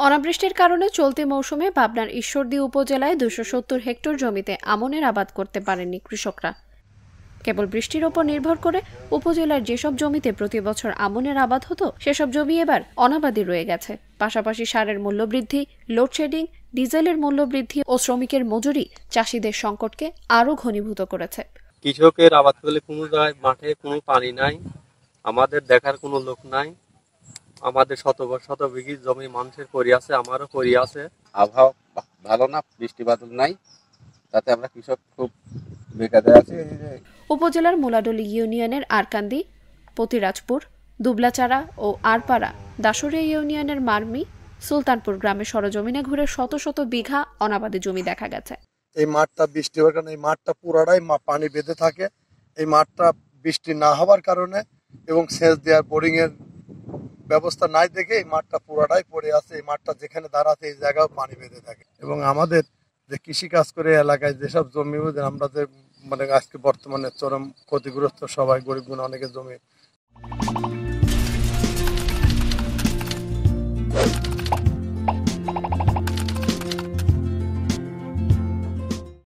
অনাবৃষ্টির কারণে চলতি মৌসুমে পাবনার ঈশ্বরদী উপজেলায় ২৭০ হেক্টর জমিতে আমনের আবাদ করতে পারেননি কৃষকরা। কেবল বৃষ্টির ওপর নির্ভর করে উপজেলার যেসব জমিতে প্রতি বছর আমনের আবাদ হতো সেসব জমি এবার অনাবাদি রয়ে গেছে। পাশাপাশি সারের মূল্য বৃদ্ধি, লোডশেডিং, ডিজেলের মূল্য বৃদ্ধি ও শ্রমিকের মজুরি চাষিদের সংকটকে আরও ঘনীভূত করেছে। কৃষকের আবাদ করলে কোনো জায়গায় মাঠে কোনো পানি নাই, আমাদের দেখার কোনো লোক নাই। আমাদের শত বিঘি জমি মানুষের পড়ে আছে, আমারও পড়ে আছে। আবহাওয়া ভালো না, বৃষ্টি বাদল নাই, তাতে আমরা কৃষক খুব বেকারে আছি। উপজেলার মুলাডলি ইউনিয়নের আরকান্দি, পতিরাজপুর, দুবলাচারা ও আরপাড়া, দাসুরিয়া ইউনিয়নের মারমি, সুলতানপুর গ্রামে সরজমিনে ঘুরে শত শত বিঘা অনাবাদি জমি দেখা গেছে। এই মাঠটা বৃষ্টি হওয়ার কারণে এই মাঠটা পুরাটাই পানি বেঁধে থাকে। এই মাঠটা বৃষ্টি না হওয়ার কারণে এবং সেচ দেওয়ার বোরিং এর ব্যবস্থা নাই দেখে এই মাঠটা পুরাটাই পড়ে আছে। এই মাঠটা যেখানে দাঁড়াতে এই জায়গাও পানি বেঁধে থাকে এবং আমাদের যে কৃষি কাজ করে এলাকায় যেসব জমি আমরা যে আজকে বর্তমানে চরম ক্ষতিগ্রস্ত, সবাই গরিব গুণ অনেকের জমি।